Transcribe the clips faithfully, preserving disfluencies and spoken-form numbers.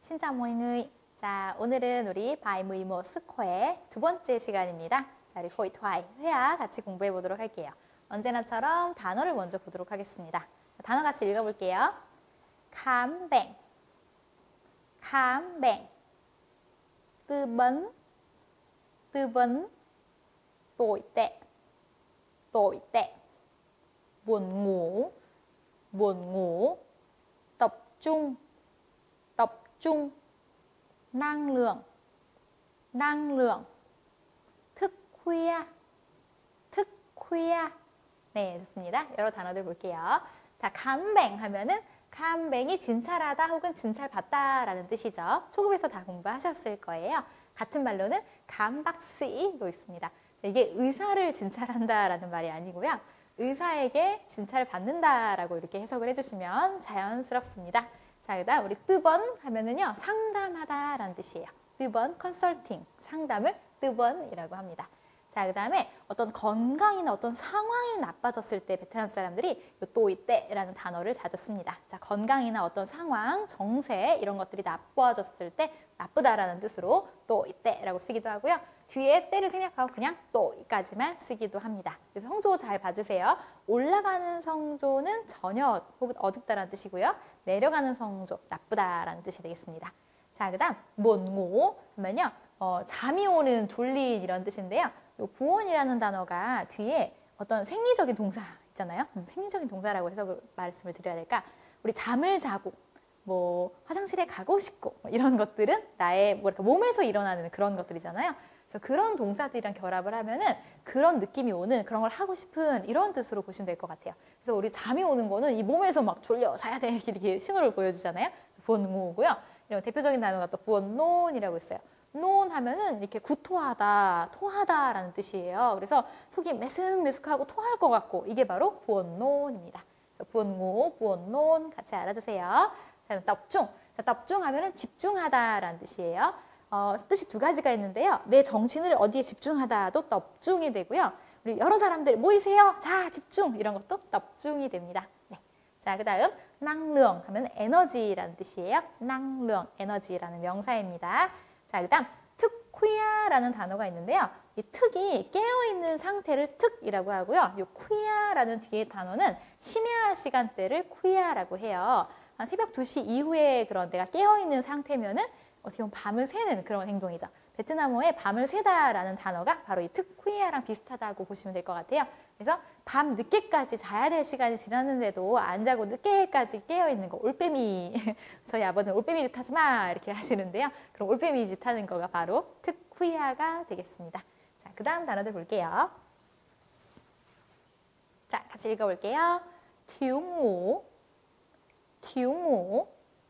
진짜 모잉의. 자, 오늘은 우리 바이무이모 스코의 두 번째 시간입니다. 자, 우리 호이토아이 회화 같이 공부해 보도록 할게요. 언제나처럼 단어를 먼저 보도록 하겠습니다. 단어 같이 읽어볼게요. 캄뱅, 캄뱅, tư vấn, tư vấn, tồi tệ, tồi tệ, buồn ngủ, buồn ngủ, tập trung, tập trung, năng lượng, năng lượng, thức khuya, thức khuya. 네, 좋습니다. 여러 단어들 볼게요. 자, 캄뱅 하면은 캄뱅이 진찰하다 혹은 진찰받다라는 뜻이죠. 초급에서 다 공부하셨을 거예요. 같은 말로는 감박스이도 있습니다. 이게 의사를 진찰한다라는 말이 아니고요. 의사에게 진찰받는다라고 이렇게 해석을 해주시면 자연스럽습니다. 자, 그다음 우리 뜨번 하면은요 상담하다라는 뜻이에요. 뜨번 컨설팅 상담을 뜨번이라고 합니다. 자, 그 다음에 어떤 건강이나 어떤 상황이 나빠졌을 때 베트남 사람들이 또이떼라는 단어를 자주 씁니다. 자, 건강이나 어떤 상황, 정세 이런 것들이 나빠졌을 때 나쁘다라는 뜻으로 또이떼라고 쓰기도 하고요. 뒤에 때를 생략하고 그냥 또이까지만 쓰기도 합니다. 그래서 성조 잘 봐주세요. 올라가는 성조는 전혀 혹은 어둡다라는 뜻이고요. 내려가는 성조 나쁘다라는 뜻이 되겠습니다. 자, 그 다음 몬고 하면요 어, 잠이 오는 졸린 이런 뜻인데요. 요 보온이라는 단어가 뒤에 어떤 생리적인 동사 있잖아요. 음, 생리적인 동사라고 해서 말씀을 드려야 될까? 우리 잠을 자고 뭐 화장실에 가고 싶고 뭐 이런 것들은 나의 뭐랄까 몸에서 일어나는 그런 것들이잖아요. 그래서 그런 동사들이랑 결합을 하면은 그런 느낌이 오는 그런 걸 하고 싶은 이런 뜻으로 보시면 될 것 같아요. 그래서 우리 잠이 오는 거는 이 몸에서 막 졸려 자야 돼 이렇게, 이렇게 신호를 보여주잖아요. 부원고고요. 이런 대표적인 단어가 또 부원논이라고 있어요. 논 하면은 이렇게 구토하다, 토하다라는 뜻이에요. 그래서 속이 메슥메슥하고 토할 것 같고 이게 바로 부원논입니다. 그래서 부원고, 부원논 같이 알아주세요. 자, tập trung. 자, tập trung 하면은 집중하다라는 뜻이에요. 어, 뜻이 두 가지가 있는데요. 내 정신을 어디에 집중하다도 tập 중이 되고요. 우리 여러 사람들 모이세요. 자, 집중 이런 것도 tập 중이 됩니다. 네. 자, 그 다음 năng lượng 하면 에너지라는 뜻이에요. năng lượng, 에너지라는 명사입니다. 자, 그 다음 특퀴야라는 단어가 있는데요. 이 특이 깨어있는 상태를 특이라고 하고요. 이 퀴야라는 뒤에 단어는 심야 시간대를 퀴야라고 해요. 한 새벽 두 시 이후에 그런 내가 깨어있는 상태면은 어떻게 보면 밤을 새는 그런 행동이죠. 베트남어에 밤을 새다라는 단어가 바로 이 특퀴야랑 비슷하다고 보시면 될 것 같아요. 그래서 밤 늦게까지 자야 될 시간이 지났는데도 안 자고 늦게까지 깨어있는 거 올빼미 저희 아버지는 올빼미 짓 하지 마 이렇게 하시는데요. 그럼 올빼미 짓 하는 거가 바로 특퀴야가 되겠습니다. 자, 그 다음 단어들 볼게요. 자, 같이 읽어볼게요. 튜무, 튜무,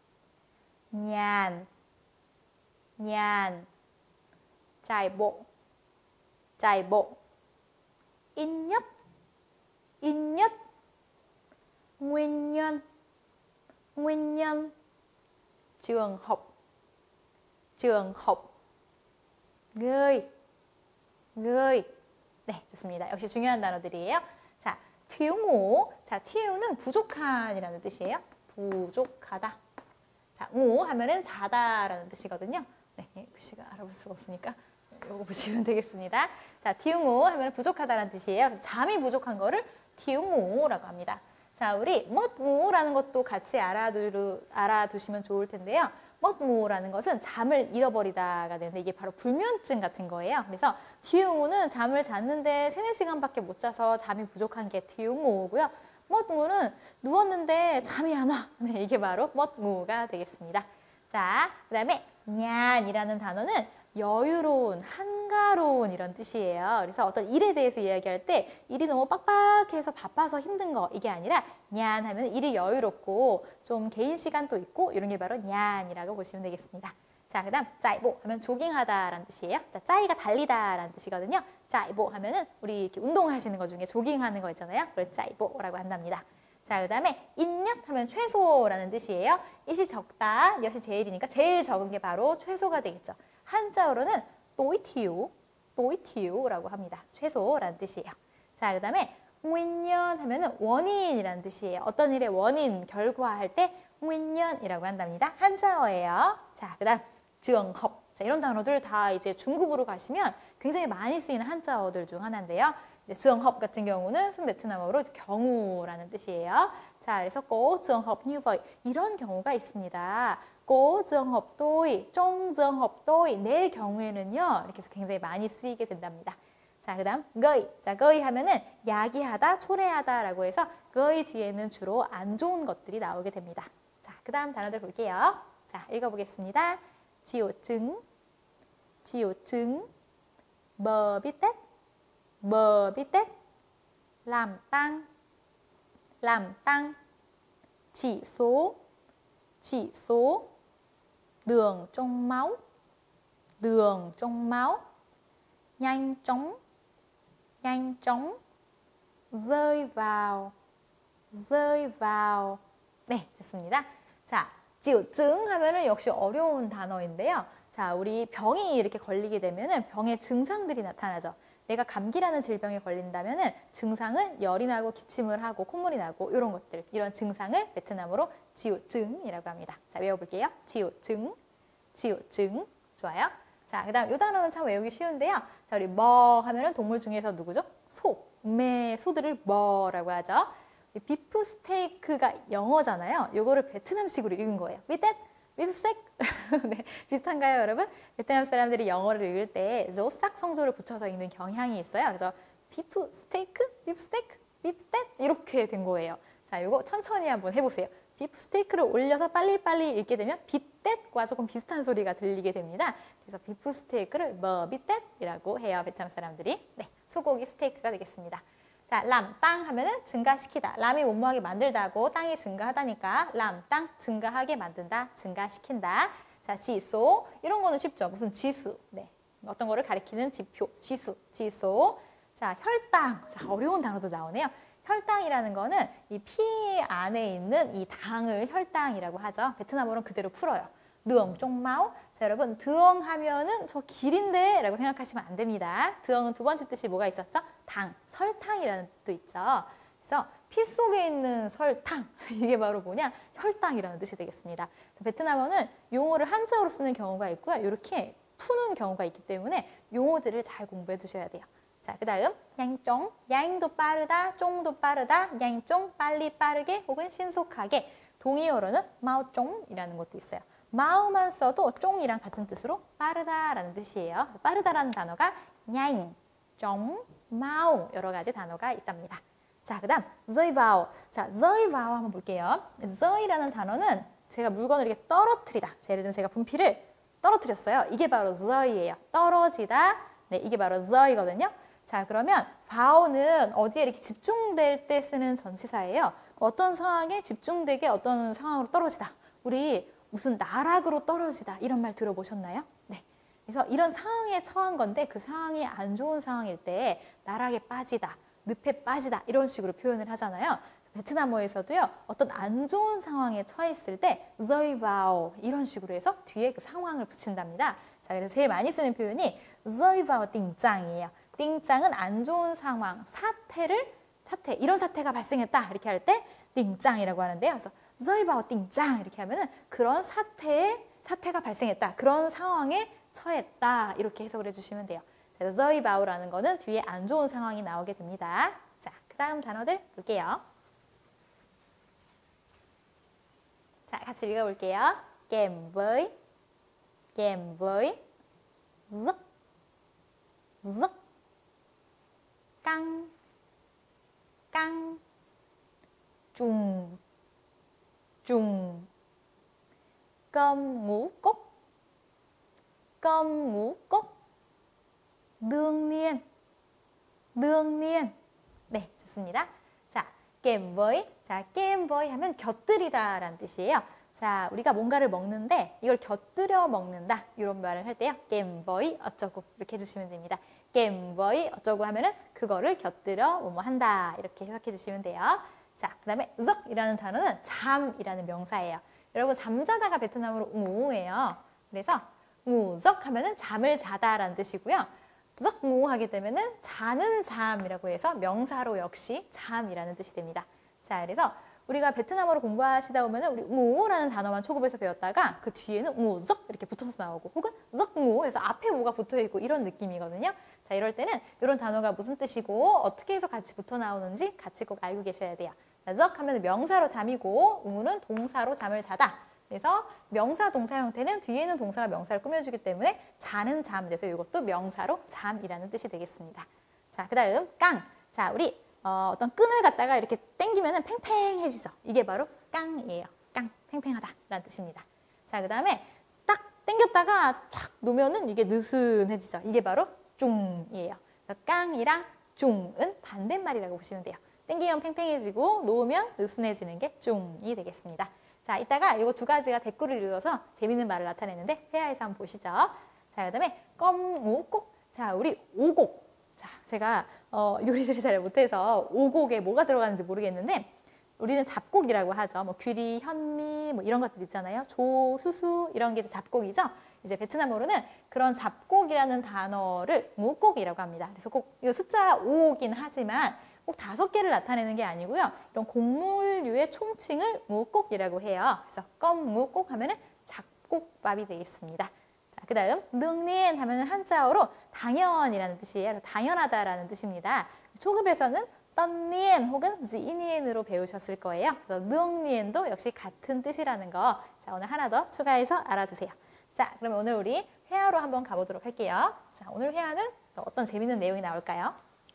nhàn, nhàn, chạy bộ, chạy bộ, ít nhất, ít nhất, nguyên nhân, nguyên nhân, trường học, trường học, người, người. 네, 좋습니다. 역시 중요한 단어들이에요. 자, 튜무. 자, 튜는 부족한이라는 뜻이에요. 부족하다. 자, 우 하면은 자다라는 뜻이거든요. 네, 글씨가 알아볼 수가 없으니까 이거 보시면 되겠습니다. 자, 튜무 하면 부족하다라는 뜻이에요. 그래서 잠이 부족한 거를 튜무라고 합니다. 자, 우리 멋무라는 것도 같이 알아두, 알아두시면 좋을 텐데요. 멋무라는 것은 잠을 잃어버리다가 되는데 이게 바로 불면증 같은 거예요. 그래서 튜무는 잠을 잤는데 세네 시간밖에 못 자서 잠이 부족한 게 튜무고요. 멋무는 누웠는데 잠이 안 와. 네, 이게 바로 멋무가 되겠습니다. 자, 그 다음에 냔이라는 단어는 여유로운, 한가로운 이런 뜻이에요. 그래서 어떤 일에 대해서 이야기할 때 일이 너무 빡빡해서 바빠서 힘든 거 이게 아니라 냔 하면 일이 여유롭고 좀 개인 시간도 있고 이런 게 바로 냔이라고 보시면 되겠습니다. 자, 그 다음 짜이보 하면 조깅하다라는 뜻이에요. 자, 짜이가 달리다라는 뜻이거든요. 짜이보 하면은 우리 이렇게 운동하시는 것 중에 조깅하는 거 있잖아요. 그걸 짜이보라고 한답니다. 자, 그 다음에 인엿 하면 최소라는 뜻이에요. 일이 적다, 엿이 제일이니까 제일 적은 게 바로 최소가 되겠죠. 한자어로는 또이티우, 또이티우라고 합니다. 최소라는 뜻이에요. 자, 그 다음에 nguyên nhân 하면은 원인이라는 뜻이에요. 어떤 일의 원인, 결과할 때 nguyên nhân 이라고 한답니다. 한자어예요. 자, 그 다음 trường hợp. 자, 이런 단어들 다 이제 중급으로 가시면 굉장히 많이 쓰이는 한자어들 중 하나인데요. 이제 trường hợp 같은 경우는 순 베트남어로 경우라는 뜻이에요. 자, 그래서 có trường hợp như vậy 이런 경우가 있습니다. có trường hợp tôi, trong trường hợp tôi 내 경우에는요. 이렇게 해서 굉장히 많이 쓰이게 된답니다. 자, 그 다음 gây. 자, gây 하면은 야기하다, 초래하다라고 해서 gây 뒤에는 주로 안 좋은 것들이 나오게 됩니다. 자, 그 다음 단어들 볼게요. 자, 읽어보겠습니다. 지오증, 지오증, bờ bít tết, bờ bít tết, làm tăng, làm tăng, chỉ số, chỉ số, đường trong máu, đường trong máu, nhanh chóng, nhanh chóng, rơi vào, rơi vào. 네, 좋습니다. 자, 지우증 하면은 역시 어려운 단어인데요. 자, 우리 병이 이렇게 걸리게 되면은 병의 증상들이 나타나죠. 내가 감기라는 질병에 걸린다면은 증상은 열이 나고 기침을 하고 콧물이 나고 이런 것들, 이런 증상을 베트남어로 지우증이라고 합니다. 자, 외워볼게요. 지우증, 지우증. 좋아요. 자, 그 다음 이 단어는 참 외우기 쉬운데요. 자, 우리 뭐 하면은 동물 중에서 누구죠? 소, 매, 소들을 뭐라고 하죠. 비프 스테이크가 영어잖아요. 요거를 베트남식으로 읽은 거예요. 비댓, 비프 스테이크. 네, 비슷한가요, 여러분? 베트남 사람들이 영어를 읽을 때 싹 성조를 붙여서 읽는 경향이 있어요. 그래서 비프 스테이크, 비프 스테이크, 비프 스테이크 이렇게 된 거예요. 자, 요거 천천히 한번 해보세요. 비프 스테이크를 올려서 빨리빨리 읽게 되면 비댓과 조금 비슷한 소리가 들리게 됩니다. 그래서 비프 스테이크를 뭐 비댓이라고 해요, 베트남 사람들이. 네, 소고기 스테이크가 되겠습니다. 자, 람, 땅 하면은 증가시키다. 람이 뭐뭐하게 만들다고 땅이 증가하다니까 람, 땅, 증가하게 만든다, 증가시킨다. 자, 지소. 이런 거는 쉽죠. 무슨 지수. 네. 어떤 거를 가리키는 지표, 지수, 지소. 자, 혈당. 자, 어려운 단어도 나오네요. 혈당이라는 거는 이 피 안에 있는 이 당을 혈당이라고 하죠. 베트남어로는 그대로 풀어요. 드엉, 쪽마오. 자, 여러분, 드엉 하면은 저 길인데 라고 생각하시면 안 됩니다. 드엉은 두 번째 뜻이 뭐가 있었죠? 당, 설탕이라는 뜻도 있죠. 그래서 피 속에 있는 설탕, 이게 바로 뭐냐? 혈당이라는 뜻이 되겠습니다. 베트남어는 용어를 한자어로 쓰는 경우가 있고요. 이렇게 푸는 경우가 있기 때문에 용어들을 잘 공부해 두셔야 돼요. 자, 그 다음 냥쫑, 냥도 빠르다, 쫑도 빠르다, 냥쫑, 빨리 빠르게 혹은 신속하게. 동의어로는 마오쫑이라는 것도 있어요. 마우만 써도 쫑이랑 같은 뜻으로 빠르다라는 뜻이에요. 빠르다라는 단어가 냥, 쫑, 마우 여러 가지 단어가 있답니다. 자, 그 다음 rơi vào. 자, rơi vào 한번 볼게요. reu이라는 단어는 제가 물건을 이렇게 떨어뜨리다. 자, 예를 들면 제가 분필을 떨어뜨렸어요. 이게 바로 reu이에요. 떨어지다. 네, 이게 바로 reu이거든요. 자, 그러면 vao는 어디에 이렇게 집중될 때 쓰는 전치사예요. 어떤 상황에 집중되게 어떤 상황으로 떨어지다. 우리 무슨 나락으로 떨어지다 이런 말 들어보셨나요? 네. 그래서 이런 상황에 처한 건데 그 상황이 안 좋은 상황일 때 나락에 빠지다, 늪에 빠지다 이런 식으로 표현을 하잖아요. 베트남어에서도요. 어떤 안 좋은 상황에 처했을 때 rơi vào 이런 식으로 해서 뒤에 그 상황을 붙인답니다. 자, 그래서 제일 많이 쓰는 표현이 rơi vào tình trạng 이에요. 띵짱은 안 좋은 상황, 사태를 사태, 이런 사태가 발생했다 이렇게 할 때 띵짱이라고 하는데요. 그래서 rơi vào tình trạng 이렇게 하면은 그런 사태에 사태가 발생했다. 그런 상황에 처했다. 이렇게 해석을 해주시면 돼요. 그래서 rơi vao라는 거는 뒤에 안 좋은 상황이 나오게 됩니다. 자, 그 다음 단어들 볼게요. 자, 같이 읽어볼게요. kèm với, kèm với, rất, rất, căng, căng, trùng, trùng, cơm ngũ cốc, cơm ngũ cốc, đương niên, đương niên. 네, 좋습니다. 자, kèm với. 자, kèm với 하면 곁들이다라는 뜻이에요. 자, 우리가 뭔가를 먹는데 이걸 곁들여 먹는다. 이런 말을 할 때요. kèm với 어쩌고 이렇게 해주시면 됩니다. kèm với 어쩌고 하면은 그거를 곁들여 뭐뭐 한다. 이렇게 해석해 주시면 돼요. 자, 그 다음에 giấc이라는 단어는 잠이라는 명사예요. 여러분 잠자다가 베트남어로 ngủ 예요. 그래서 ngủ giấc 하면은 잠을 자다라는 뜻이고요. giấc ngủ 하게 되면은 자는 잠이라고 해서 명사로 역시 잠이라는 뜻이 됩니다. 자, 그래서 우리가 베트남어를 공부하시다 보면 우리 우라는 단어만 초급에서 배웠다가 그 뒤에는 우적 이렇게 붙어서 나오고 혹은 적우 해서 앞에 우가 붙어 있고 이런 느낌이거든요. 자, 이럴 때는 이런 단어가 무슨 뜻이고 어떻게 해서 같이 붙어 나오는지 같이 꼭 알고 계셔야 돼요. 자, 적 하면 명사로 잠이고 우는 동사로 잠을 자다. 그래서 명사 동사 형태는 뒤에 있는 동사가 명사를 꾸며주기 때문에 자는 잠 돼서 이것도 명사로 잠이라는 뜻이 되겠습니다. 자, 그 다음 깡. 자, 우리 어, 어떤 끈을 갖다가 이렇게 당기면은 팽팽해지죠. 이게 바로 깡이에요. 깡, 팽팽하다 라는 뜻입니다. 자, 그 다음에 딱 당겼다가 촥 놓으면은 이게 느슨해지죠. 이게 바로 쭝이에요. 깡이랑 쭝은 반대말이라고 보시면 돼요. 당기면 팽팽해지고 놓으면 느슨해지는 게 쭝이 되겠습니다. 자, 이따가 이거 두 가지가 대꾸를 이루어서 재밌는 말을 나타내는데 회화에서 한번 보시죠. 자, 그 다음에 껌우꼭. 자, 우리 오곡. 자, 제가 어, 요리를 잘 못해서 오곡에 뭐가 들어가는지 모르겠는데 우리는 잡곡이라고 하죠. 뭐 귀리, 현미 뭐 이런 것들 있잖아요. 조, 수수 이런 게 이제 잡곡이죠. 이제 베트남어로는 그런 잡곡이라는 단어를 무곡이라고 합니다. 그래서 꼭 이거 숫자 오긴 하지만 꼭 다섯 개를 나타내는 게 아니고요. 이런 곡물류의 총칭을 무곡이라고 해요. 그래서 껌무곡 하면은 잡곡밥이 되겠습니다. 그 다음 능니엔 하면 한자어로 당연이라는 뜻이에요. 당연하다라는 뜻입니다. 초급에서는 떤니엔 혹은 지니엔으로 배우셨을 거예요. 그래서 능니엔도 역시 같은 뜻이라는 거. 자, 오늘 하나 더 추가해서 알아두세요. 자, 그러면 오늘 우리 회화로 한번 가보도록 할게요. 자, 오늘 회화는 어떤 재밌는 내용이 나올까요?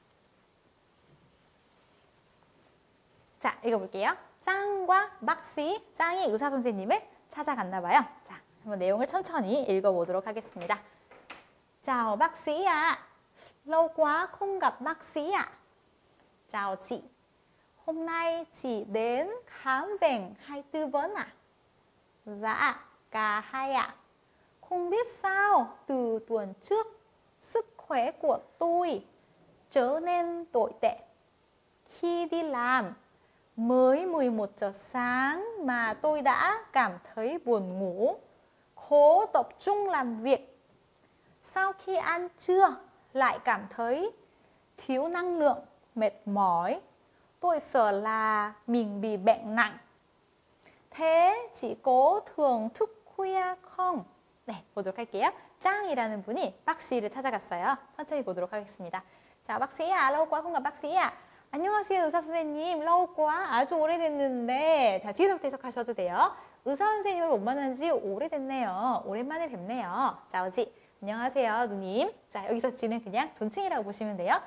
자, 읽어볼게요. 짱과 막시, 짱이 의사 선생님을 찾아갔나 봐요. 자, 한번 내용을 천천히 읽어보도록 하겠습니다. Chào bác sĩ ạ. Lâu quá không gặp bác sĩ ạ. Chào chị. Hôm nay chị đến khám bệnh hay tư vấn ạ? Dạ, cả hai ạ. Không biết sao từ tuần trước sức khỏe của tôi trở nên tồi tệ. Khi đi làm mới mười một giờ sáng mà tôi đã cảm thấy buồn ngủ, khó tập trung làm việc. Sau khi ăn trưa lại cảm thấy thiếu năng lượng, mệt mỏi. Tôi sợ là mình bị bệnh nặng. Thế chị có thường thức khuya không? 네, 보도록 할게요. 짱이라는 분이 박씨를 찾아갔어요. 천천히 보도록 하겠습니다. 자, 박씨야, lâu quá không gặp 박씨야. 안녕하세요, 의사 선생님. lâu quá, 아주 오래됐는데. 자, 뒤에서부터 해석하셔도 돼요. 의사 선생님을 못 만난 지 오래됐네요. 오랜만에 뵙네요. 자, 어지. 안녕하세요, 누님. 자, 여기서 지는 그냥 존칭이라고 보시면 돼요.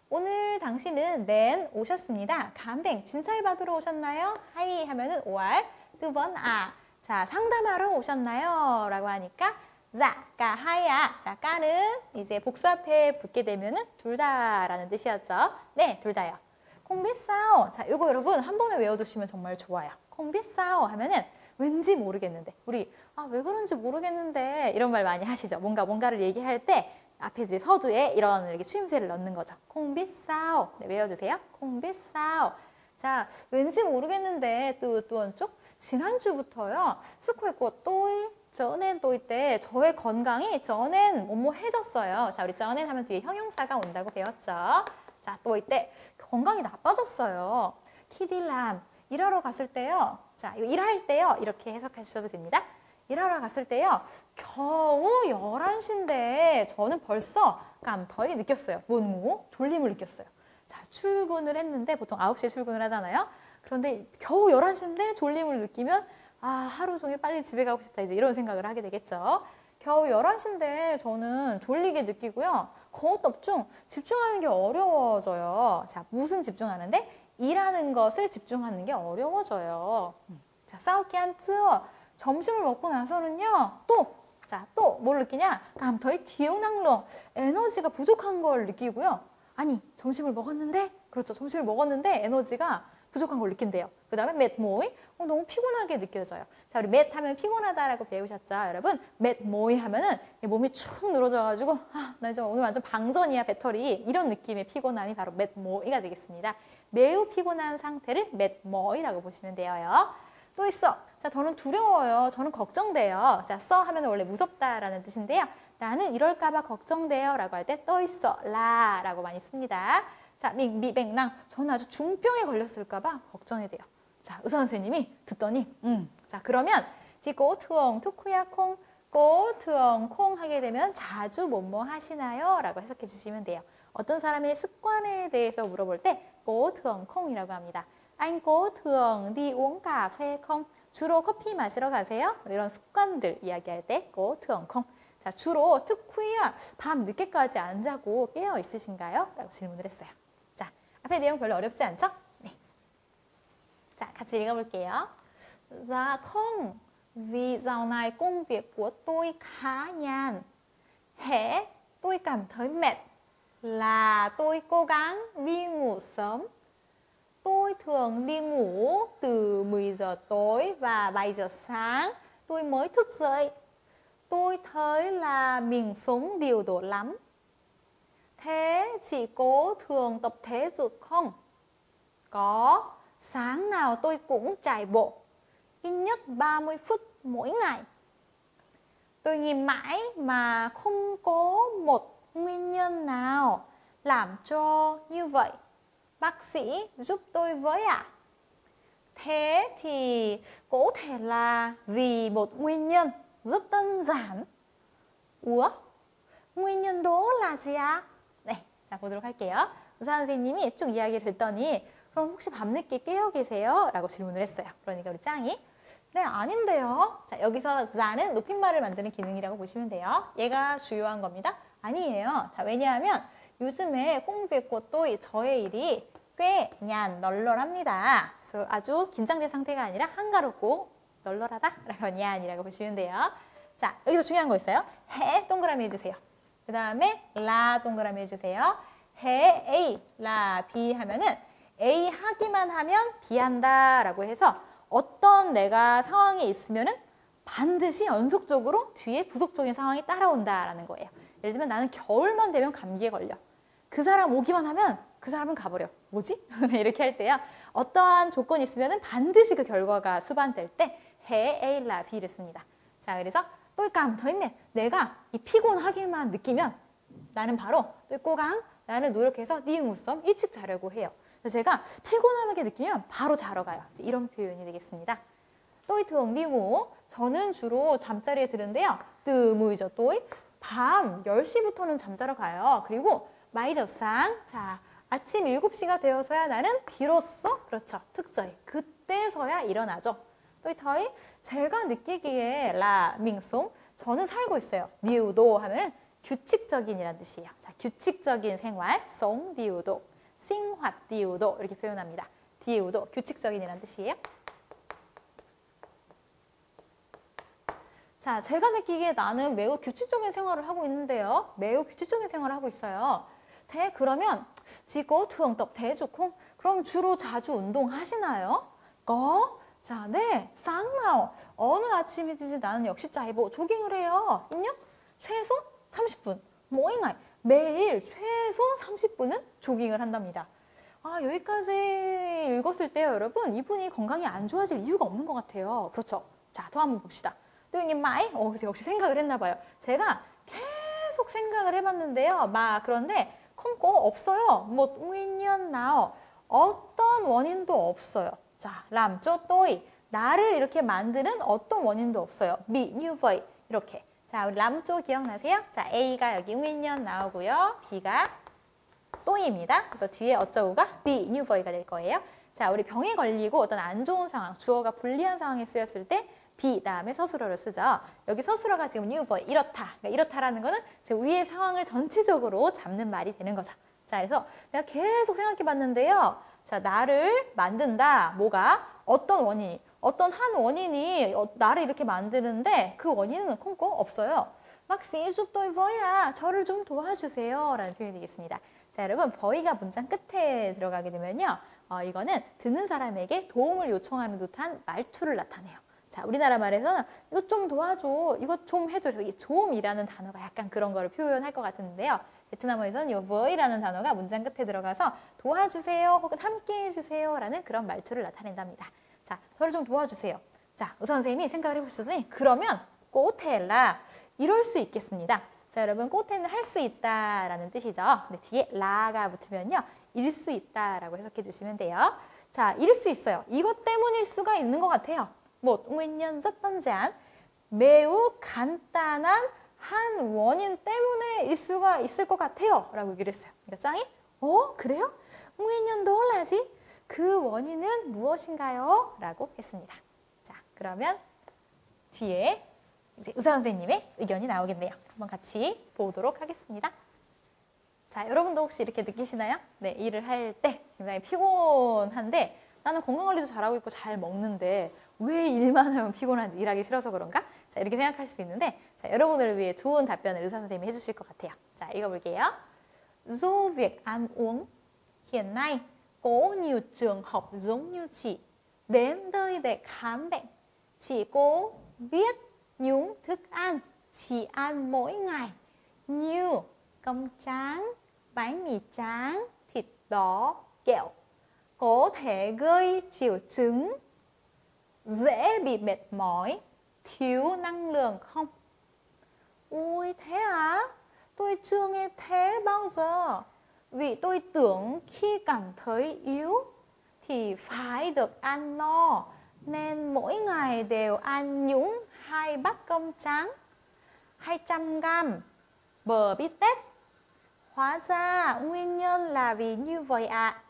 오늘 당신은 낸 오셨습니다. 간뱅, 진찰 받으러 오셨나요? 하이 하면은 오알, 뜨번 아. 자, 상담하러 오셨나요? 라고 하니까 자, 까, 하야. 자, 까는 이제 복수 앞에 붙게 되면은 둘 다라는 뜻이었죠. 네, 둘 다요. 콩비싸오. 자, 이거 여러분 한 번에 외워두시면 정말 좋아요. 콩비싸오 하면은 왠지 모르겠는데 우리 아, 왜 그런지 모르겠는데 이런 말 많이 하시죠. 뭔가 뭔가를 얘기할 때 앞에 이제 서두에 이런 이렇게 추임새를 넣는 거죠. 콩비싸오. 네, 외워주세요. 콩비싸오. 자, 왠지 모르겠는데 또 또 한쪽 지난주부터요. 스코에코 또이 저넨 또이 때 저의 건강이 저넨 뭐뭐해졌어요. 자, 우리 저넨 하면 뒤에 형용사가 온다고 배웠죠. 자, 또이 때 건강이 나빠졌어요. 키딜람 일하러 갔을 때요. 자, 이거 일할 때요. 이렇게 해석하셔도 됩니다. 일하러 갔을 때요. 겨우 열한 시인데 저는 벌써 깜터이 느꼈어요. 뭔무? 졸림을 느꼈어요. 자, 출근을 했는데 보통 아홉 시에 출근을 하잖아요. 그런데 겨우 열한 시인데 졸림을 느끼면 아, 하루 종일 빨리 집에 가고 싶다. 이제 이런 생각을 하게 되겠죠. 겨우 열한 시인데 저는 졸리게 느끼고요. 거듭중 집중하는 게 어려워져요. 자, 무슨 집중하는데? 일하는 것을 집중하는 게 어려워져요. 자, 사우키안트 점심을 먹고 나서는요. 또, 자, 또 뭘 느끼냐? 감터의 디오낭로 에너지가 부족한 걸 느끼고요. 아니, 점심을 먹었는데, 그렇죠. 점심을 먹었는데 에너지가 부족한 걸 느낀대요. 그 다음에 맷모이, 어, 너무 피곤하게 느껴져요. 자, 우리 맷 하면 피곤하다라고 배우셨죠, 여러분? 맷모이 하면은 몸이 축 늘어져가지고 아, 나 이제 오늘 완전 방전이야 배터리 이런 느낌의 피곤함이 바로 맷모이가 되겠습니다. 매우 피곤한 상태를 맷모이라고 보시면 돼요. 또 있어. 자, 저는 두려워요. 저는 걱정돼요. 자, 써 하면 원래 무섭다라는 뜻인데요. 나는 이럴까봐 걱정돼요 라고 할 때 또 있어 라 라고 많이 씁니다. 자, 미백낭 저는 아주 중병에 걸렸을까봐 걱정이 돼요. 자, 의사 선생님이 듣더니 음, 자 그러면 지고 트엉 투쿠야 콩 고 트엉 콩 하게 되면 자주 뭐뭐 하시나요? 라고 해석해 주시면 돼요. 어떤 사람의 습관에 대해서 물어볼 때 고 트엉 콩이라고 합니다. anh có thường đi uống cà phê không? 주로 커피 마시러 가세요? 이런 습관들 이야기할 때 고 트엉 콩. 자, 주로 특후야 밤 늦게까지 안 자고 깨어 있으신가요? 라고 질문을 했어요. 자, 앞에 내용 별로 어렵지 않죠? 네. 자, 같이 읽어볼게요. Dạ không, vì dạo này công việc của tôi khá nhàn. Hễ tôi cảm thấy mệt là tôi cố gắng đi ngủ sớm. Tôi thường đi ngủ từ mười giờ tối và bảy giờ sáng tôi mới thức dậy. Tôi thấy là mình sống điều độ lắm. Thế chị có thường tập thể dục không? Có, sáng nào tôi cũng chạy bộ, ít nhất ba mươi phút mỗi ngày. Tôi nhìn mãi mà không có một nguyên nhân nào làm cho như vậy. Bác sĩ giúp tôi với ạ. À? Thế thì có thể là vì một nguyên nhân rất đơn giản. Ủa? nguyên nhân đó là gì ạ? 네, 자 보도록 할게요. 의사 선생님이 쭉 이야기를 듣더니 그럼 혹시 밤늦게 깨어 계세요? 라고 질문을 했어요. 그러니까 우리 짱이 네, 아닌데요. 자, 여기서 자는 높임말을 만드는 기능이라고 보시면 돼요. 얘가 주요한 겁니다. 아니에요. 자, 왜냐하면 요즘에 공부했고 또 저의 일이 꽤 그냥 널널합니다. 그래서 아주 긴장된 상태가 아니라 한가롭고 널널하다? 라고 냐이라고 보시면 돼요. 자, 여기서 중요한 거 있어요. 해 동그라미 해주세요. 그 다음에 라 동그라미 해주세요. 해 A, 라 B 하면은 A 하기만 하면 B 한다 라고 해서 어떤 내가 상황에 있으면은 반드시 연속적으로 뒤에 부속적인 상황이 따라온다라는 거예요. 예를 들면 나는 겨울만 되면 감기에 걸려. 그 사람 오기만 하면 그 사람은 가버려. 뭐지? 이렇게 할 때요. 어떠한 조건이 있으면은 반드시 그 결과가 수반될 때 해 A, 라 B를 씁니다. 자, 그래서 tôi cảm thấy mệt. 내가 이 피곤하기만 느끼면 나는 바로 tôi cố gắng 나는 노력해서 đi ngủ sớm 일찍 자려고 해요. 그래서 제가 피곤하게 느끼면 바로 자러 가요. 이런 표현이 되겠습니다. tôi thường đi ngủ. 저는 주로 잠자리에 드는데요. từ mười giờ tối 밤 열 시부터는 잠자러 가요. 그리고 bảy giờ sáng 자, 아침 일곱 시가 되어서야 나는 비로소 그렇죠. 특저히 그때서야 일어나죠. tôi thấy 제가 느끼기에 라 민송 저는 살고 있어요. điều 하면은 규칙적인이라는 뜻이에요. 자, 규칙적인 생활 sống điều độ sinh hoạt điều độ 이렇게 표현합니다. điều độ 규칙적인이라는 뜻이에요. 자, 제가 느끼기에 나는 매우 규칙적인 생활을 하고 있는데요. 매우 규칙적인 생활을 하고 있어요. 대 그러면 지고 thường tập thể dục không? 그럼 주로 자주 운동하시나요? có 자, 네, sáng nào 어느 아침이든지 나는 역시 짧고 조깅을 해요. 입력 최소 삼십 분. mỗi ngày 매일 최소 삼십 분은 조깅을 한답니다. 아, 여기까지 읽었을 때요, 여러분 이분이 건강이 안 좋아질 이유가 없는 것 같아요. 그렇죠? 자, 더 한번 봅시다. 또 이게 마이 어, 그래서 역시 생각을 했나 봐요. 제가 계속 생각을 해봤는데요. 막 그런데 컴고 없어요. 뭐 nguyên nhân nào 어떤 원인도 없어요. 자, làm cho tôi 나를 이렇게 만드는 어떤 원인도 없어요. bị như vậy 이렇게. 자, 우리 làm cho 기억나세요? 자, A가 여기 nguyên nhân 나오고요. B가 또이입니다. 그래서 뒤에 어쩌고가 bị như vậy 가 될 거예요. 자, 우리 병에 걸리고 어떤 안 좋은 상황, 주어가 불리한 상황에 쓰였을 때 be 다음에 서술어를 쓰죠. 여기 서술어가 지금 như vậy 이렇다. 그러니까 이렇다라는 거는 지금 위의 상황을 전체적으로 잡는 말이 되는 거죠. 자, 그래서 내가 계속 생각해 봤는데요. 자, 나를 만든다. 뭐가? 어떤 원인이? 어떤 한 원인이 나를 이렇게 만드는데 그 원인은 콩고 없어요. 막시 giúp tôi với 야 저를 좀 도와주세요. 라는 표현이 되겠습니다. 자, 여러분 버이가 문장 끝에 들어가게 되면요. 어, 이거는 듣는 사람에게 도움을 요청하는 듯한 말투를 나타내요. 자, 우리나라 말에서는 이거 좀 도와줘, 이거 좀 해줘. 그래서 이 좀이라는 단어가 약간 그런 거를 표현할 것 같은데요. 베트남어에서는 요 버이라는 단어가 문장 끝에 들어가서 도와주세요 혹은 함께 해주세요 라는 그런 말투를 나타낸답니다. 자, 저를 좀 도와주세요. 자, 의사 선생님이 생각을 해보시더니 그러면 꼬텔라 이럴 수 있겠습니다. 자, 여러분 꼬텔은 할 수 있다라는 뜻이죠. 근데 뒤에 라가 붙으면요. 일 수 있다라고 해석해 주시면 돼요. 자, 이럴 수 있어요. 이것 때문일 수가 있는 것 같아요. 뭐, nguyên nhân rất đơn giản. 매우 간단한 한 원인 때문에일 수가 있을 것 같아요. 라고 얘기를 했어요. 그러니까 짱이, 어? 그래요? nguyên nhân đó là gì? 그 원인은 무엇인가요? 라고 했습니다. 자, 그러면 뒤에 이제 의사 선생님의 의견이 나오겠네요. 한번 같이 보도록 하겠습니다. 자, 여러분도 혹시 이렇게 느끼시나요? 네, 일을 할 때 굉장히 피곤한데 나는 건강관리도 잘하고 있고 잘 먹는데 왜 일만 하면 피곤한지, 일하기 싫어서 그런가? 자, 이렇게 생각하실 수 있는데 자, 여러분들을 위해 좋은 답변을 의사 선생님이 해주실 것 같아요. 자, 읽어볼게요. Do việc ăn uống. Hiện nay, có nhiều trường học giống như chị đến đây để khám bệnh. Chị có biết những thức ăn chị ăn mỗi ngày như cơm tráng, bánh mì tráng, thịt đỏ, kẹo có thể gây triệu chứng dễ bị mệt mỏi, thiếu năng lượng không? Ôi thế à? Tôi chưa nghe thế bao giờ. Vì tôi tưởng khi cảm thấy yếu thì phải được ăn no, nên mỗi ngày đều ăn những hai bát cơm trắng, hai trăm gam bờ bít tết. Hóa ra nguyên nhân là vì như vậy ạ. À.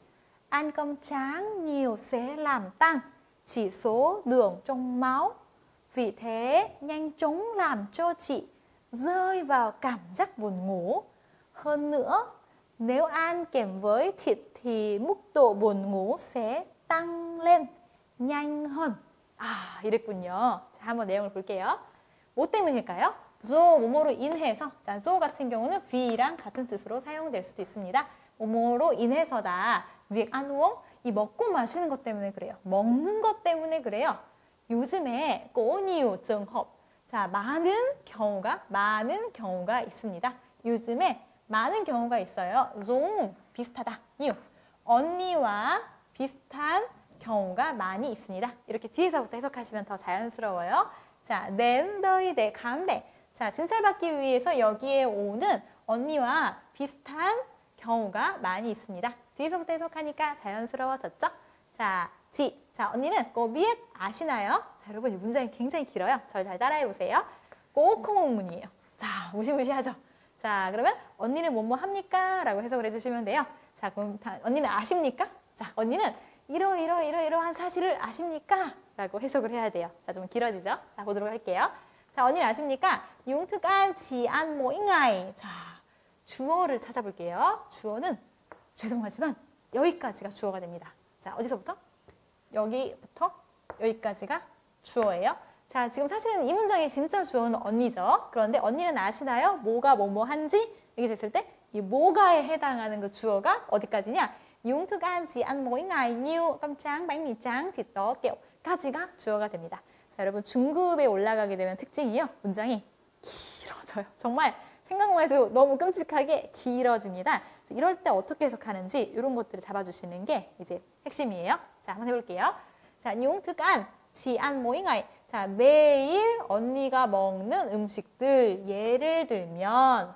Ăn cơm trắng nhiều sẽ làm tăng chỉ số đường trong máu. Vì thế nhanh chóng làm cho chị rơi vào cảm giác buồn ngủ. Hơn nữa, nếu ăn kèm với thịt thì mức độ buồn ngủ sẽ tăng lên nhanh hơn. 아, 이랬군요. 자, 한번 내용을 볼게요. 뭐 때문일까요? do 뭐뭐로 인해서. 자, do 같은 경우는 vi랑 같은 뜻으로 사용될 수도 있습니다. 뭐뭐로 인해서다. việc ăn uống. 이 먹고 마시는 것 때문에 그래요. 먹는 것 때문에 그래요. 요즘에 có nhiều trường hợp. 자, 많은 경우가 많은 경우가 있습니다. 요즘에 많은 경우가 있어요. 좀 비슷하다. new. 언니와 비슷한 경우가 많이 있습니다. 이렇게 뒤에서부터 해석하시면 더 자연스러워요. 자, đến đây để khám bệnh. 자, 진찰받기 위해서 여기에 오는 언니와 비슷한 경우가 많이 있습니다. 뒤에서부터 해석하니까 자연스러워졌죠? 자, 지. 자, 언니는 có biết 아시나요? 자, 여러분 이 문장이 굉장히 길어요. 저를 잘 따라해 보세요. 꼭 의문문이에요. 자, 무시무시하죠? 자, 그러면 언니는 뭐뭐 합니까? 라고 해석을 해주시면 돼요. 자, 그럼 다, 언니는 아십니까? 자, 언니는 이러 이러 이러 이러한 사실을 아십니까? 라고 해석을 해야 돼요. 자, 좀 길어지죠? 자, 보도록 할게요. 자, 언니는 아십니까? Những thức ăn chị ăn mỗi ngày. 자, 주어를 찾아볼게요. 주어는 죄송하지만 여기까지가 주어가 됩니다. 자, 어디서부터? 여기부터 여기까지가 주어예요. 자, 지금 사실은 이 문장의 진짜 주어는 언니죠. 그런데 언니는 아시나요? 뭐가 뭐뭐 한지? 이렇게 됐을 때 이 뭐가에 해당하는 그 주어가 어디까지냐? Những thức ăn chị ăn mỗi ngày như cơm tráng, bánh mì tráng, thịt đỏ, kẹo까지가 주어가 됩니다. 자, 여러분 중급에 올라가게 되면 특징이요. 문장이 길어져요. 정말 생각만 해도 너무 끔찍하게 길어집니다. 이럴 때 어떻게 해석하는지 이런 것들을 잡아주시는 게 이제 핵심이에요. 자, 한번 해볼게요. 자, những thức ăn chị ăn mỗi ngày. 자, 매일 언니가 먹는 음식들. 예를 들면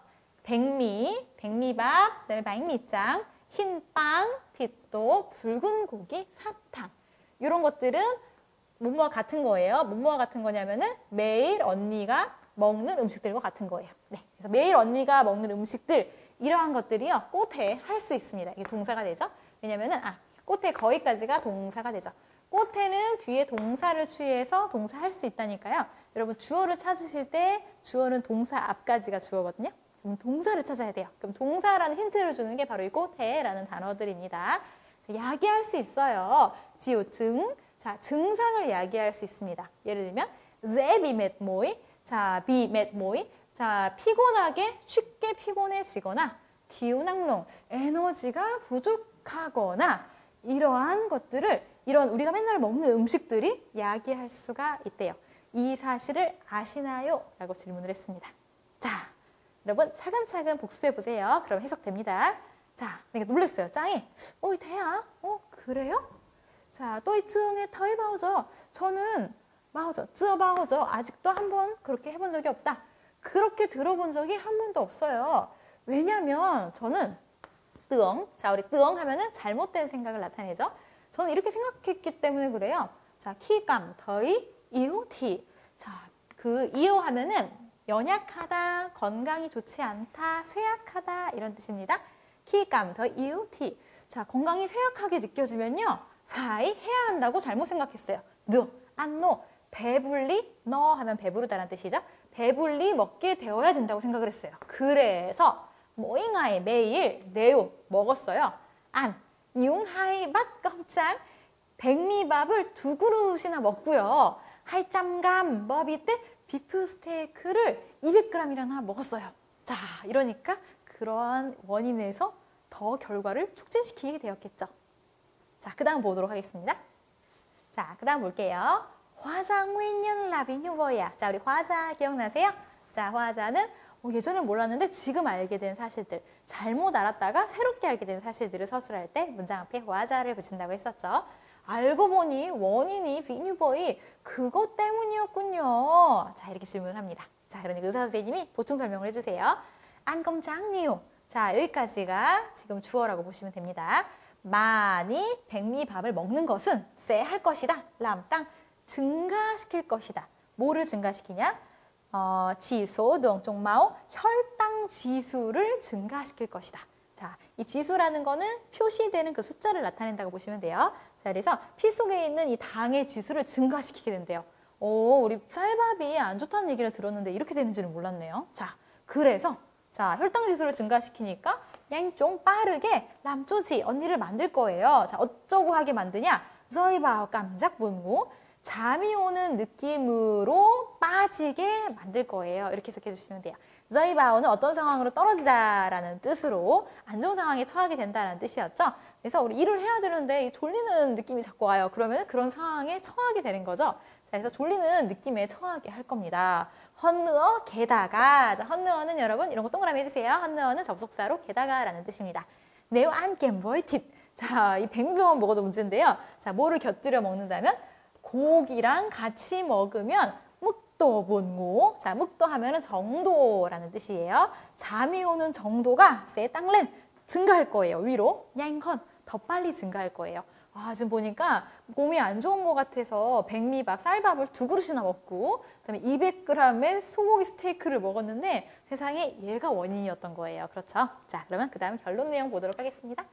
백미, 백미밥, 그다음에 백미짱, 흰빵, 뒷도, 붉은 고기, 사탕. 이런 것들은 뭐뭐와 같은 거예요. 뭐뭐와 같은 거냐면은 매일 언니가 먹는 음식들과 같은 거예요. 네, 그래서 매일 언니가 먹는 음식들 이러한 것들이요. 꽃에 할 수 있습니다. 이게 동사가 되죠. 왜냐면은 아, 꽃에 거기까지가 동사가 되죠. 꽃에는 뒤에 동사를 취해서 동사 할 수 있다니까요. 여러분 주어를 찾으실 때 주어는 동사 앞까지가 주어거든요. 그럼 동사를 찾아야 돼요. 그럼 동사라는 힌트를 주는 게 바로 이 꽃에라는 단어들입니다. 자, 야기할 수 있어요. 지오 증. 자, 증상을 야기할 수 있습니다. 예를 들면 dễ bị mệt mỏi. 자, bị mệt mỏi. 자, 피곤하게 쉽게 피곤해지거나 thiếu năng lượng. 에너지가 부족하거나 이러한 것들을 이런 우리가 맨날 먹는 음식들이 야기할 수가 있대요. 이 사실을 아시나요? 라고 질문을 했습니다. 자, 여러분 차근차근 복습해 보세요. 그럼 해석됩니다. 자, 내가 놀랐어요. 짱이. 어이 대야? 어 그래요? 자, tôi chưa nghe thấy bao giờ. 저는 bao giờ, chưa bao giờ. 아직도 한 번 그렇게 해본 적이 없다. 그렇게 들어본 적이 한 번도 없어요. 왜냐면 저는 tưởng, 자 우리 tưởng 하면은 잘못된 생각을 나타내죠. 저는 이렇게 생각했기 때문에 그래요. 자, 키 cảm thấy yếu thì. 자, 그 yếu 하면은 연약하다, 건강이 좋지 않다, 쇠약하다 이런 뜻입니다. 키 cảm thấy yếu thì. 자, 건강이 쇠약하게 느껴지면요. phải 해야 한다고 잘못 생각했어요. được, ăn no. 배불리, no 하면 배부르다는 뜻이죠. 배불리 먹게 되어야 된다고 생각을 했어요. 그래서 mỗi ngày 매일 매우 먹었어요. ăn những hai bát cơm trắng. 백미밥을 두 그릇이나 먹고요. 이trăm 그램 버비 때 비프 스테이크를 이백 그램이나 먹었어요. 자, 이러니까 그러한 원인에서 더 결과를 촉진시키게 되었겠죠. 자, 그 다음 보도록 하겠습니다. 자, 그 다음 볼게요. 화자 nguyên là vì như vậy. 자, 우리 화자 기억나세요? 자, 화자는 어, 예전엔 몰랐는데 지금 알게 된 사실들, 잘못 알았다가 새롭게 알게 된 사실들을 서술할 때 문장 앞에 화자를 붙인다고 했었죠. 알고 보니 원인이 비뉴버이 그것 때문이었군요. 자, 이렇게 질문을 합니다. 자, 그러니까 의사 선생님이 보충 설명을 해주세요. 안검장니요. 자, 여기까지가 지금 주어라고 보시면 됩니다. 많이 백미밥을 먹는 것은 쎄 할 것이다. 람땅 증가시킬 것이다. 뭐를 증가시키냐? 어, 지소, 능종마오, 혈당 지수를 증가시킬 것이다. 자, 이 지수라는 거는 표시되는 그 숫자를 나타낸다고 보시면 돼요. 자, 그래서 피 속에 있는 이 당의 지수를 증가시키게 된대요. 오, 우리 쌀밥이 안 좋다는 얘기를 들었는데 이렇게 되는지는 몰랐네요. 자, 그래서 자, 혈당 지수를 증가시키니까 그냥 좀 빠르게 람조지 언니를 만들 거예요. 자, 어쩌고 하게 만드냐? 저희바 깜짝 분무. 잠이 오는 느낌으로 빠지게 만들 거예요. 이렇게 해석해 주시면 돼요. 저희바오는 어떤 상황으로 떨어지다라는 뜻으로 안 좋은 상황에 처하게 된다는 뜻이었죠. 그래서 우리 일을 해야 되는데 졸리는 느낌이 자꾸 와요. 그러면 그런 상황에 처하게 되는 거죠. 자, 그래서 졸리는 느낌에 처하게 할 겁니다. 헌느어 게다가. 자, 헌느어는 여러분 이런 거 동그라미 해주세요. 헌느어는 접속사로 게다가라는 뜻입니다. 네오 안겜 보이팁. 자, 이 백미밥만 먹어도 문제인데요. 자, 뭐를 곁들여 먹는다면 고기랑 같이 먹으면 묵도 본고. 자, 묵도 하면은 정도라는 뜻이에요. 잠이 오는 정도가 세 땅렌 증가할 거예요. 위로 냥헌 더 빨리 증가할 거예요. 아, 지금 보니까 몸이 안 좋은 것 같아서 백미밥, 쌀밥을 두 그릇이나 먹고 그다음에 이백 그램의 소고기 스테이크를 먹었는데 세상에 얘가 원인이었던 거예요. 그렇죠? 자, 그러면 그 다음 결론 내용 보도록 하겠습니다.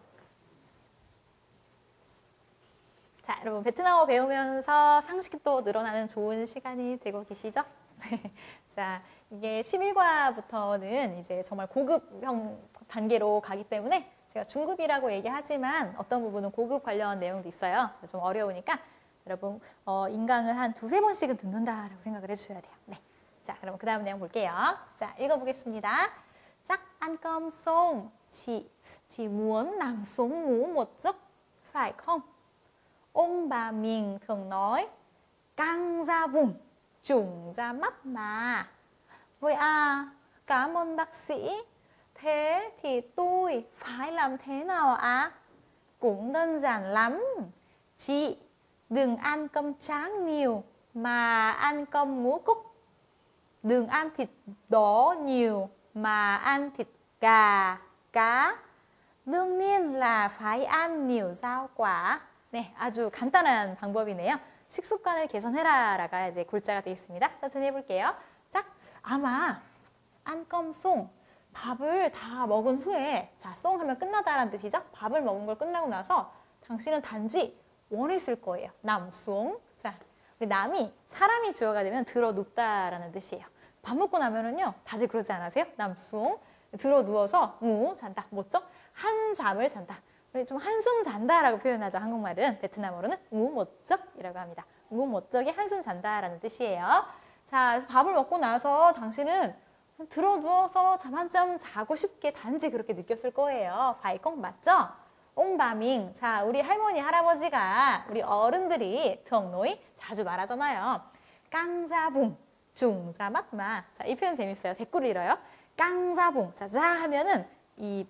자, 여러분 베트남어 배우면서 상식도 늘어나는 좋은 시간이 되고 계시죠? 자, 이게 십일 과부터는 이제 정말 고급형 단계로 가기 때문에 제가 중급이라고 얘기하지만 어떤 부분은 고급 관련 내용도 있어요. 좀 어려우니까 여러분 어, 인강을 한 두세 번씩은 듣는다라고 생각을 해주셔야 돼요. 네. 자, 그럼 그 다음 내용 볼게요. 자, 읽어보겠습니다. Chắc ăn cơm xong, chị chỉ muốn nằm xuống ngủ một giấc, phải không? Ông bà mình thường nói căng da vùng, trùng da mắt mà. Vậy à, cảm ơn bác sĩ. Thế thì tôi phải làm thế nào ạ? Cũng đơn giản lắm. Chị đừng ăn cơm trắng nhiều mà ăn cơm ngũ cốc. Đừng ăn thịt đỏ nhiều mà ăn thịt gà, cá. đương nhiên là phải ăn nhiều rau quả. 네, 아주 간단한 방법이네요. 식습관을 개선해라 라가 이제 골자가 되겠습니다. 천천히 해볼게요. 짝, 아마 안껌송, 밥을 다 먹은 후에, 자, 송 하면 끝나다라는 뜻이죠. 밥을 먹은 걸 끝나고 나서 당신은 단지 원했을 거예요. 남송. 자, 우리 남이 사람이 주어가 되면 들어 눕다라는 뜻이에요. 밥 먹고 나면은요, 다들 그러지 않으세요? 남송. 들어 누워서 무 잔다. 뭐죠? 한 잠을 잔다. 우리 좀 한숨 잔다라고 표현하죠. 한국말은. 베트남어로는 무모쩍이라고 합니다. 무모쩍이 한숨 잔다라는 뜻이에요. 자, 그래서 밥을 먹고 나서 당신은 들어 누워서 잠 한 잠 자고 싶게 단지 그렇게 느꼈을 거예요. 바이콩 맞죠? 옹바밍. 자, 우리 할머니, 할아버지가 우리 어른들이 덩노이 자주 말하잖아요. 깡자붕, 중자맛마. 자, 이 표현 재밌어요. 댓글 읽어요. 깡자붕. 자, 자 하면은 이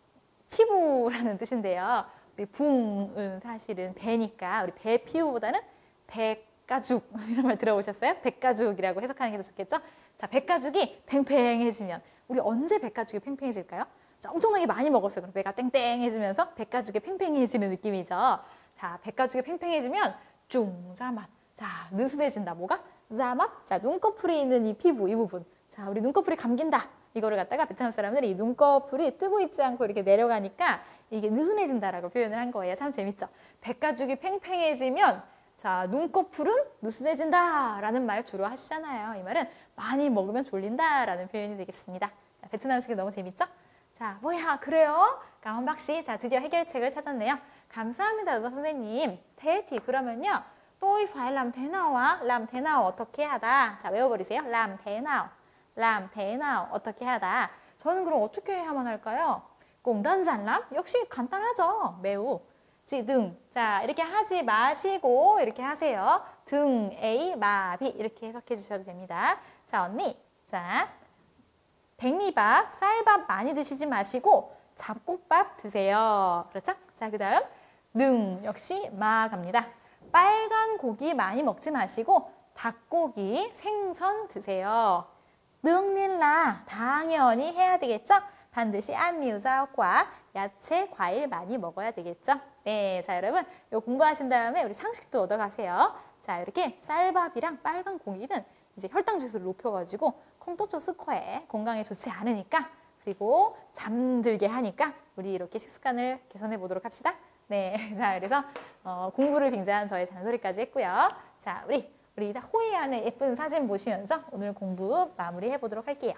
피부라는 뜻인데요. 우리 붕은 사실은 배니까 우리 배 피부보다는 백가죽 이런 말 들어보셨어요? 백가죽이라고 해석하는 게 더 좋겠죠? 자, 백가죽이 팽팽해지면 우리 언제 백가죽이 팽팽해질까요? 자, 엄청나게 많이 먹었어요. 그럼 배가 땡땡해지면서 백가죽이 팽팽해지는 느낌이죠. 자, 백가죽이 팽팽해지면 쭝자맛. 자, 느슨해진다. 뭐가? 자맛. 자, 눈꺼풀이 있는 이 피부, 이 부분. 자, 우리 눈꺼풀이 감긴다. 이거를 갖다가 베트남 사람들이 이 눈꺼풀이 뜨고 있지 않고 이렇게 내려가니까 이게 느슨해진다라고 표현을 한 거예요. 참 재밌죠? 백가죽이 팽팽해지면 자, 눈꺼풀은 느슨해진다 라는 말 주로 하시잖아요. 이 말은 많이 먹으면 졸린다 라는 표현이 되겠습니다. 자, 베트남 음식이 너무 재밌죠? 자, 뭐야, 그래요? 강원박 씨, 자, 드디어 해결책을 찾았네요. 감사합니다, 의사 선생님. 테티, 그러면요. 또이 phải làm thế nào ạ? làm thế nào 어떻게 하다. 자, 외워버리세요. làm thế nào. làm thế nào 어떻게 하다. 저는 그럼 어떻게 해야만 할까요? cũng đơn giản lắm. 역시 간단하죠. 매우. 지, 등. 자, 이렇게 하지 마시고 이렇게 하세요. 등, A, 마비 이렇게 해석해 주셔도 됩니다. 자, 언니. 자, 백미밥, 쌀밥 많이 드시지 마시고 잡곡밥 드세요. 그렇죠? 자, 그 다음 능 역시 마 갑니다. 빨간 고기 많이 먹지 마시고 닭고기, 생선 드세요. 능닐라 당연히 해야 되겠죠? 반드시 안미우자과 야채, 과일 많이 먹어야 되겠죠? 네, 자 여러분 이거 공부하신 다음에 우리 상식도 얻어가세요. 자, 이렇게 쌀밥이랑 빨간 고기는 이제 혈당 지수를 높여가지고 콩토초 스코에 건강에 좋지 않으니까 그리고 잠들게 하니까 우리 이렇게 식습관을 개선해 보도록 합시다. 네, 자 그래서 어, 공부를 빙자한 저의 잔소리까지 했고요. 자, 우리 우리 호이안의 예쁜 사진 보시면서 오늘 공부 마무리해 보도록 할게요.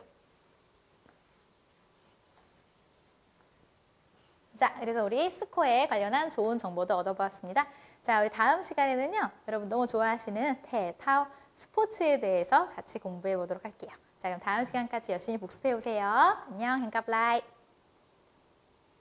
자, 그래서 우리 스코어에 관련한 좋은 정보도 얻어보았습니다. 자, 우리 다음 시간에는요, 여러분 너무 좋아하시는 태타오 스포츠에 대해서 같이 공부해 보도록 할게요. 자, 그럼 다음 시간까지 열심히 복습해 오세요. 안녕, 헨카플라이.